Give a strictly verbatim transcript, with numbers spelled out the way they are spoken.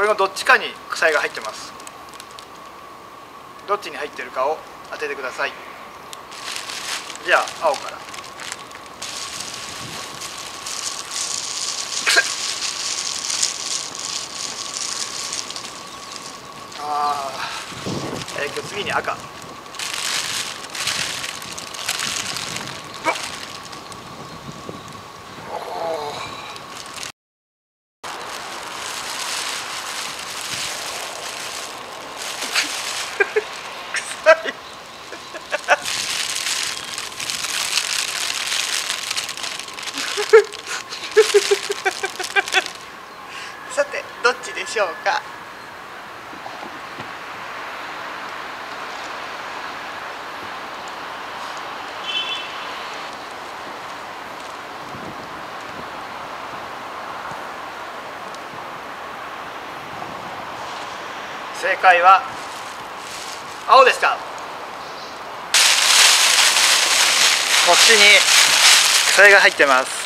れのどっちかに臭いが入ってます。どっちに入ってるかを当ててください。じゃあ青から。ああ、えー、次に赤。さてどっちでしょうか。正解は青でした。こっちに臭いが入ってます。